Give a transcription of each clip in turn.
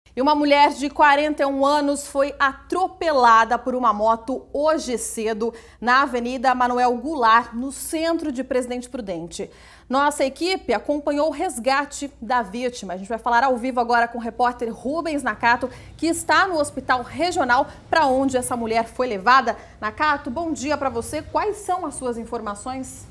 E uma mulher de 41 anos foi atropelada por uma moto hoje cedo na Avenida Manuel Goulart, no centro de Presidente Prudente. Nossa equipe acompanhou o resgate da vítima. A gente vai falar ao vivo agora com o repórter Rubens Nakato, que está no hospital regional para onde essa mulher foi levada. Nakato, bom dia para você. Quais são as suas informações?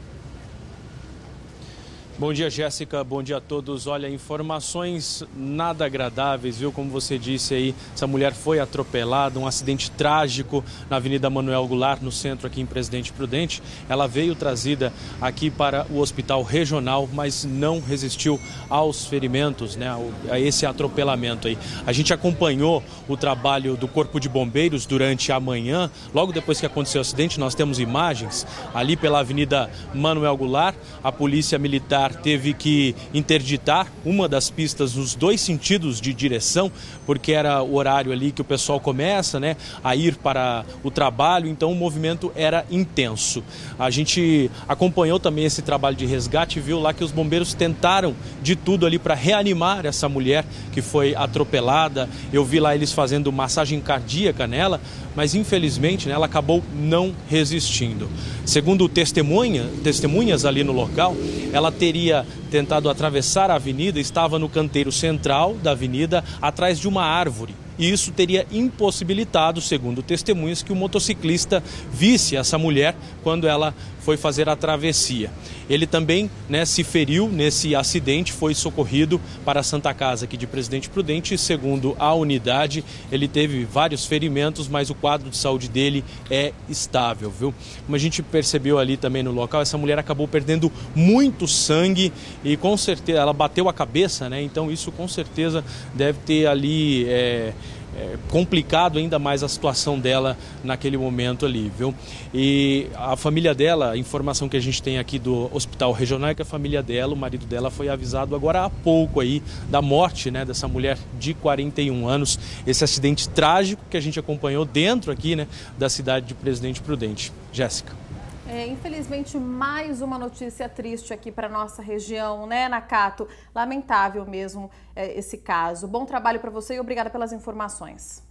Bom dia, Jéssica. Bom dia a todos. Olha, informações nada agradáveis, viu? Como você disse aí, essa mulher foi atropelada, um acidente trágico na Avenida Manuel Goulart, no centro aqui em Presidente Prudente. Ela veio trazida aqui para o hospital regional, mas não resistiu aos ferimentos, né? A esse atropelamento aí. A gente acompanhou o trabalho do Corpo de Bombeiros durante a manhã. Logo depois que aconteceu o acidente, nós temos imagens ali pela Avenida Manuel Goulart. A Polícia Militar teve que interditar uma das pistas nos dois sentidos de direção, porque era o horário ali que o pessoal começa, né, a ir para o trabalho, então o movimento era intenso. A gente acompanhou também esse trabalho de resgate e viu lá que os bombeiros tentaram de tudo ali para reanimar essa mulher que foi atropelada. Eu vi lá eles fazendo massagem cardíaca nela, mas infelizmente, né, ela acabou não resistindo. Segundo testemunhas ali no local, ela teria tentado atravessar a avenida, estava no canteiro central da avenida, atrás de uma árvore. E isso teria impossibilitado, segundo testemunhas, que o motociclista visse essa mulher quando ela foi fazer a travessia. Ele também, né, se feriu nesse acidente, foi socorrido para a Santa Casa aqui de Presidente Prudente. Segundo a unidade, ele teve vários ferimentos, mas o quadro de saúde dele é estável, viu? Como a gente percebeu ali também no local, essa mulher acabou perdendo muito sangue e com certeza ela bateu a cabeça, né? Então isso com certeza deve ter ali complicado ainda mais a situação dela naquele momento ali, viu? E a família dela, a informação que a gente tem aqui do hospital regional é que a família dela, o marido dela, foi avisado agora há pouco aí da morte, né, dessa mulher de 41 anos, esse acidente trágico que a gente acompanhou dentro aqui, né, da cidade de Presidente Prudente. Jéssica. Infelizmente, mais uma notícia triste aqui para nossa região, né, Nakato? Lamentável mesmo esse caso. Bom trabalho para você e obrigada pelas informações.